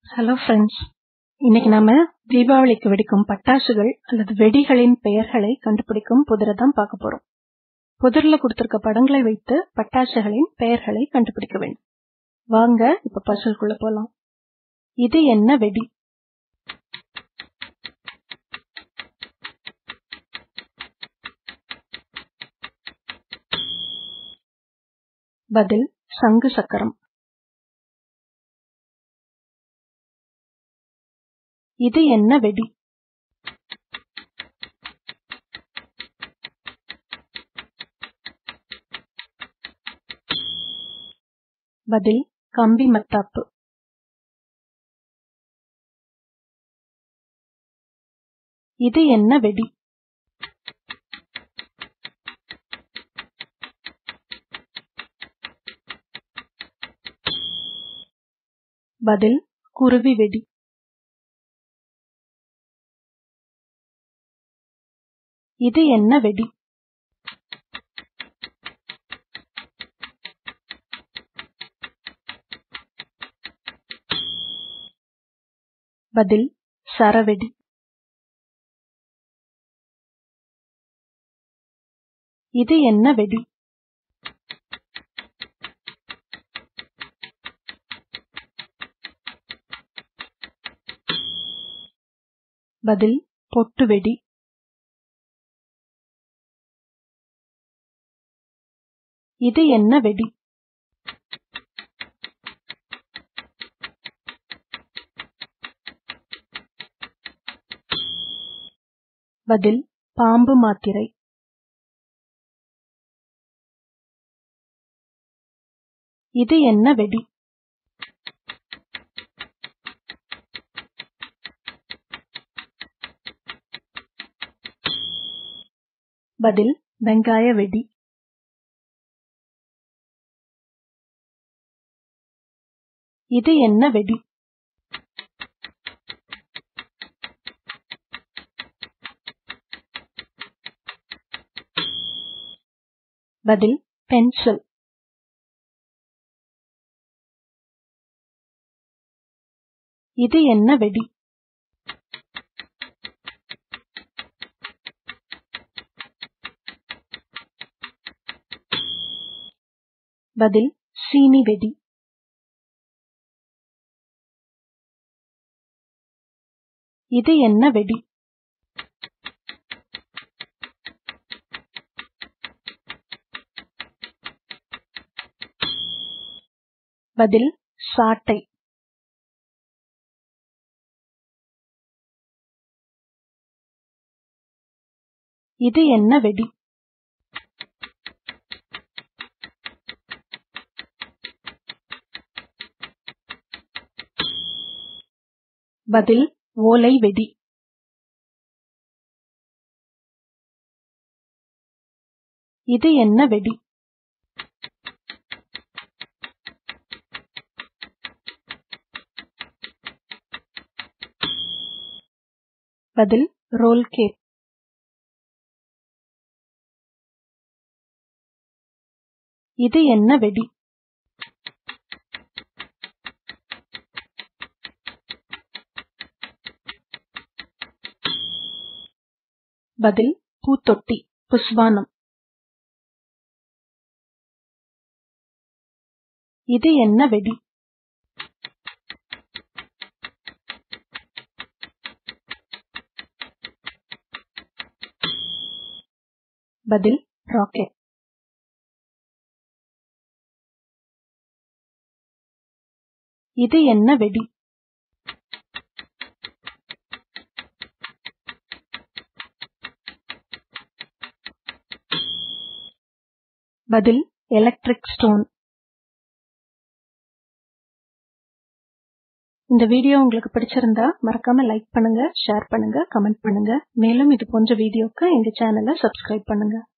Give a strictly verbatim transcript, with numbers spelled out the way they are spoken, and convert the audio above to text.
Hello friends, இன்னைக்கு நாம தீபாவளிக்கு வெடிக்கும் பட்டாசுகள் அல்லது வெடிகளின் பெயர்களை கண்டுபிடிக்கும் புதிரை தான் பார்க்க போறோம். புதிரில் கொடுத்திருக்க படங்களை வைத்து பட்டாசுகளின் பெயர்களை கண்டுபிடிக்க வேண்டும். வாங்க இப்ப பசிலுக்குள்ள போலாம். இது என்ன வெடி? பதில் சங்கு சக்கரம். இது என்ன வெடி? பதில் கம்பி மத்தாப்பு. இது என்ன வெடி? பதில் குருவி வெடி. இது என்ன வெடி? பதில் சரவெடி. இது என்ன வெடி? பதில் பொட்டு வெடி. இது என்ன வெடி? பதில் பாம்பு மாத்திரை. இது என்ன வெடி? பதில் வெங்காய வெடி. இது என்ன வெடி? பதில் பென்சில். இது என்ன வெடி? பதில் சீனி வெடி. இது என்ன வெடி? பதில் சாட்டை. இது என்ன வெடி? பதில் ஓலை வெடி. இது என்ன வெடி? பதில் ரோல் கேக். இது என்ன வெடி? பதில் பூத்தொட்டி, புஷ்வானம். இது என்ன வெடி? பதில் ராக்கெட். இது என்ன வெடி? பதில் எலக்ட்ரிக் ஸ்டோன். இந்த வீடியோ உங்களுக்கு பிடிச்சிருந்தா மறக்காம லைக் பண்ணுங்க, ஷேர் பண்ணுங்க, கமெண்ட் பண்ணுங்க. மேலும் இது போன்ற வீடியோக்கு எங்க சேனலை சப்ஸ்கிரைப் பண்ணுங்க.